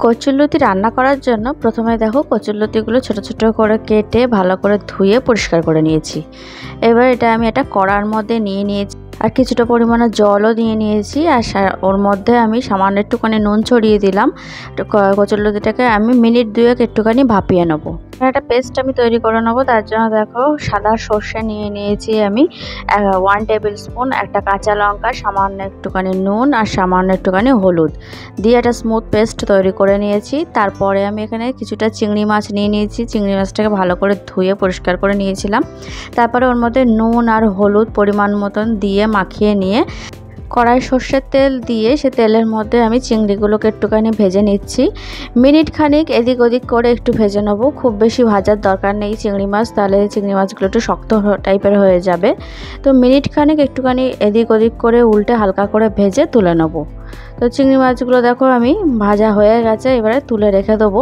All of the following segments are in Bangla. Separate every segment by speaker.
Speaker 1: কচুরলতি রান্না করার জন্য প্রথমে দেখো কচুরলতিগুলো ছোট ছোট করে কেটে ভালো করে ধুয়ে পরিষ্কার করে নিয়েছি। এবার এটা আমি একটা কড়ার মধ্যে নিয়ে নিয়েছি আর কিছুটা পরিমাণে জলও দিয়ে নিয়েছি। আর ওর মধ্যে আমি সামান্য একটুখানি নুন ছড়িয়ে দিলাম। কচুরলতিটাকে আমি মিনিট 2 একটুখানি ভাপিয়ে নেবো। একটা পেস্ট আমি তৈরি করে নেবো। তার জন্য দেখো সাদা সর্ষে নিয়ে নিয়েছি আমি 1 টেবিল স্পুন, একটা কাঁচা লঙ্কা, সামান্য একটুখানি নুন আর সামান্য একটুখানি হলুদ দিয়ে একটা স্মুথ পেস্ট তৈরি করে নিয়েছি। তারপরে আমি এখানে কিছুটা চিংড়ি মাছ নিয়ে নিয়েছি। চিংড়ি মাছটাকে ভালো করে ধুয়ে পরিষ্কার করে নিয়েছিলাম। তারপরে ওর মধ্যে নুন আর হলুদ পরিমাণ মতন দিয়ে মাখিয়ে নিয়ে কড়াই সর্ষের তেল দিয়ে সে তেলের মধ্যে আমি চিংড়িগুলোকে একটুখানি ভেজে নিচ্ছি। মিনিট খানিক এদিক ওদিক করে একটু ভেজে নেবো। খুব বেশি ভাজার দরকার নেই চিংড়ি মাছ, তাহলে চিংড়ি মাছগুলো একটু শক্ত টাইপের হয়ে যাবে। তো মিনিট খানিক একটুখানি এদিক ওদিক করে উল্টে হালকা করে ভেজে তুলে নেবো। তো চিংড়ি মাছগুলো দেখো আমি ভাজা হয়ে গেছে, এবারে তুলে রেখে দেবো।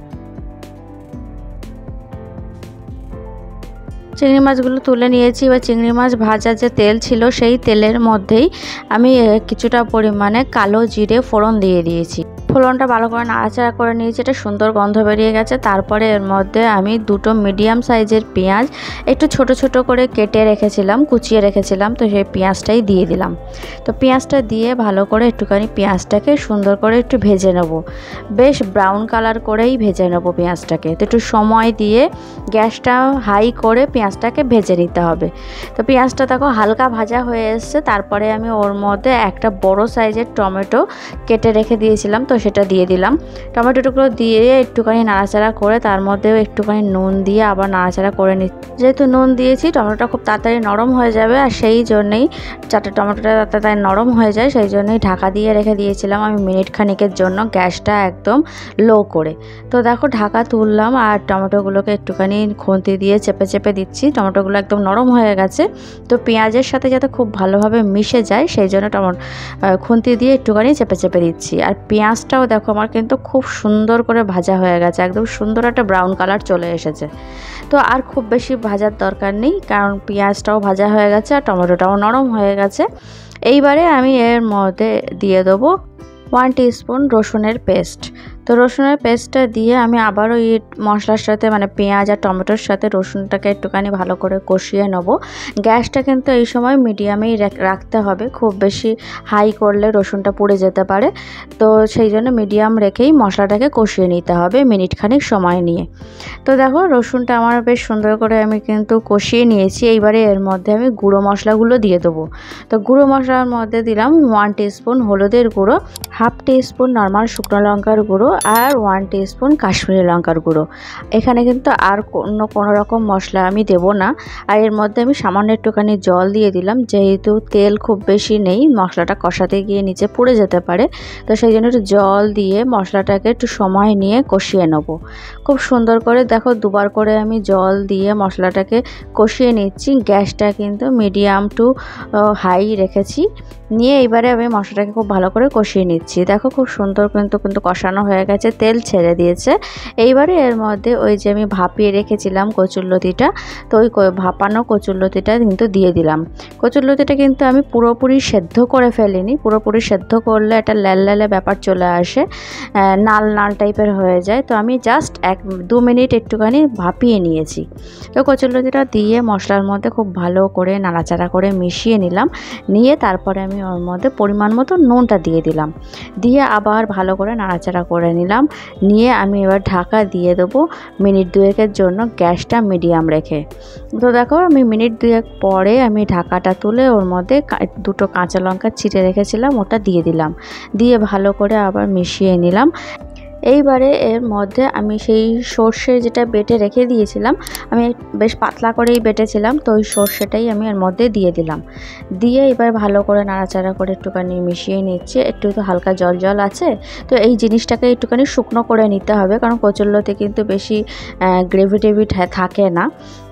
Speaker 1: চিংড়ি মাছগুলো তুলে নিয়েছি। এবার চিংড়ি মাছ ভাজার যে তেল ছিল সেই তেলের মধ্যেই আমি কিছুটা পরিমাণে কালো জিরে ফোড়ন দিয়ে দিয়েছি। ফোড়নটা ভালো করে নাড়াচাড়া করে নিয়েছি, এটা সুন্দর গন্ধ বেরিয়ে গেছে। তারপরে এর মধ্যে আমি 2টো মিডিয়াম সাইজের পেঁয়াজ একটু ছোট ছোট করে কেটে রেখেছিলাম, কুচিয়ে রেখেছিলাম, তো সেই পেঁয়াজটাই দিয়ে দিলাম। তো পেঁয়াজটা দিয়ে ভালো করে একটুখানি পেঁয়াজটাকে সুন্দর করে একটু ভেজে নেব, বেশ ব্রাউন কালার করেই ভেজে নেব পেঁয়াজটাকে। তো একটু সময় দিয়ে গ্যাসটা হাই করে পেঁয়াজটাকে ভেজে নিতে হবে। তো পেঁয়াজটা দেখো হালকা ভাজা হয়ে এসছে। তারপরে আমি ওর মধ্যে একটা বড় সাইজের টমেটো কেটে রেখে দিয়েছিলাম, তো সেটা দিয়ে দিলাম। টমেটোগুলো দিয়ে একটুখানি নাড়াচাড়া করে তার মধ্যেও একটুখানি নুন দিয়ে আবার নাড়াচাড়া করে নিচ্ছি। যেহেতু নুন দিয়েছি টমেটোটা খুব তাড়াতাড়ি নরম হয়ে যাবে, আর সেই জন্যই যাতে টমেটোটা তাড়াতাড়ি নরম হয়ে যায় সেই জন্যই ঢাকা দিয়ে রেখে দিয়েছিলাম আমি মিনিট খানিকের জন্য, গ্যাসটা একদম লো করে। তো দেখো ঢাকা তুললাম আর টমেটোগুলোকে একটুখানি খুন্তি দিয়ে চেপে চেপে দিচ্ছি। টমেটোগুলো একদম নরম হয়ে গেছে। তো পেঁয়াজের সাথে যাতে খুব ভালোভাবে মিশে যায় সেই জন্য খুন্তি দিয়ে একটুখানি চেপে চেপে দিচ্ছি। আর পেঁয়াজটাও দেখো আমার কিন্তু খুব সুন্দর করে ভাজা হয়ে গেছে, একদম সুন্দর একটা ব্রাউন কালার চলে এসেছে। তো আর খুব বেশি ভাজার দরকার নেই, কারণ পেঁয়াজটাও ভাজা হয়ে গেছে আর টমেটোটাও নরম হয়ে গেছে। এইবারে আমি এর মধ্যে দিয়ে দেবো 1 টিস্পুন রসুনের পেস্ট। তো রসুনের পেস্টটা দিয়ে আমি আবারও এই মশলার সাথে মানে পেঁয়াজ আর টমেটোর সাথে রসুনটাকে একটুখানি ভালো করে কষিয়ে নেব। গ্যাসটা কিন্তু এই সময় মিডিয়ামেই রাখতে হবে, খুব বেশি হাই করলে রসুনটা পুড়ে যেতে পারে। তো সেই জন্য মিডিয়াম রেখেই মশলাটাকে কষিয়ে নিতে হবে মিনিট খানিক সময় নিয়ে। তো দেখো রসুনটা আমার বেশ সুন্দর করে আমি কিন্তু কষিয়ে নিয়েছি। এইবারে এর মধ্যে আমি গুঁড়ো মশলাগুলো দিয়ে দেবো। তো গুঁড়ো মশলার মধ্যে দিলাম 1 টিস্পুন হলুদের গুঁড়ো, 1/2 টিস্পুন নর্মাল শুকনো লঙ্কার গুঁড়ো আর 1 টিস্পুন কাশ্মীরি লঙ্কার গুঁড়ো। এখানে কিন্তু আর কোনো রকম মশলা আমি দেব না। আর এর মধ্যে আমি সামান্য একটুখানি জল দিয়ে দিলাম, যেহেতু তেল খুব বেশি নেই, মশলাটা কষাতে গিয়ে নিচে পুড়ে যেতে পারে। তো সেই জন্য একটু জল দিয়ে মশলাটাকে একটু সময় নিয়ে কষিয়ে নেব। খুব সুন্দর করে দেখো 2বার করে আমি জল দিয়ে মশলাটাকে কষিয়ে নিচ্ছি। গ্যাসটা কিন্তু মিডিয়াম টু হাই রেখেছি। নিয়ে এবারে আমি মশলাটাকে খুব ভালো করে কষিয়ে নিচ্ছি। দেখো খুব সুন্দর কিন্তু কষানো হয়ে গেছে, তেল ছেড়ে দিয়েছে। এইবারে এর মধ্যে ওই যে আমি ভাপিয়ে রেখেছিলাম কচুরলতিটা, তো ওই ভাপানো কচুরলতিটা কিন্তু দিয়ে দিলাম। কচুরলতিটা কিন্তু আমি পুরোপুরি সেদ্ধ করে ফেলিনি, পুরোপুরি সেদ্ধ করলে একটা ল্যালে ব্যাপার চলে আসে, নাল নাল টাইপের হয়ে যায়। তো আমি জাস্ট 1-2 মিনিট একটুখানি ভাপিয়ে নিয়েছি। তো কচুরলতিটা দিয়ে মশলার মধ্যে খুব ভালো করে নাড়াচাড়া করে মিশিয়ে নিলাম। নিয়ে তারপরে আমি ওর মধ্যে পরিমাণ মতো নুনটা দিয়ে দিলাম, দিয়ে আবার ভালো করে নাড়াচাড়া করে নিলাম। নিয়ে আমি এবার ঢাকা দিয়ে দেবো মিনিট 2-এর জন্য, গ্যাসটা মিডিয়াম রেখে। তো দেখো আমি মিনিট 2 পরে আমি ঢাকাটা তুলে ওর মধ্যে 2টো কাঁচা লঙ্কা ছিঁড়ে রেখেছিলাম ওটা দিয়ে দিলাম, দিয়ে ভালো করে আবার মিশিয়ে নিলাম। এইবারে এর মধ্যে আমি সেই সর্ষে যেটা বেটে রেখে দিয়েছিলাম, আমি বেশ পাতলা করেই বেটেছিলাম, তো ওই সর্ষেটাই আমি এর মধ্যে দিয়ে দিলাম। দিয়ে এবার ভালো করে নাড়াচাড়া করে একটুখানি মিশিয়ে নিচ্ছি। একটু তো হালকা জল জল আছে, তো এই জিনিসটাকে একটুখানি শুকনো করে নিতে হবে, কারণ কচুরলতি কিন্তু বেশি গ্রেভি টেভি থাকে না।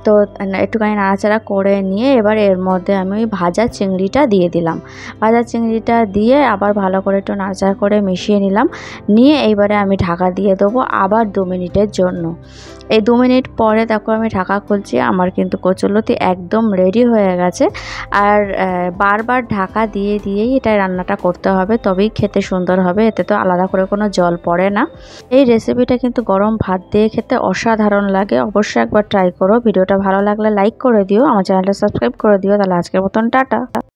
Speaker 1: তো একটুখানি নাড়াচাড়া করে নিয়ে এবার এর মধ্যে আমি ওই ভাজা চিংড়িটা দিয়ে দিলাম। ভাজা চিংড়িটা দিয়ে আবার ভালো করে একটু নাড়াচাড়া করে মিশিয়ে নিলাম। নিয়ে এইবারে আমি ঢাকা দিয়ে দেবো আবার 2 মিনিটের জন্য। এই 2 মিনিট পরে দেখো আমি ঢাকা খুলছি, আমার কিন্তু কচুরলতি একদম রেডি হয়ে গেছে। আর বারবার ঢাকা দিয়ে দিয়েই এটা রান্নাটা করতে হবে, তবেই খেতে সুন্দর হবে, এতে তো আলাদা করে কোনো জল পড়ে না। এই রেসিপিটা কিন্তু গরম ভাত দিয়ে খেতে অসাধারণ লাগে, অবশ্যই একবার ট্রাই করো। ভিডিওটা ভালো লাগলে লাইক করে দিও, আমার চ্যানেলটা সাবস্ক্রাইব করে দিও। তাহলে আজকের মতন টাটা।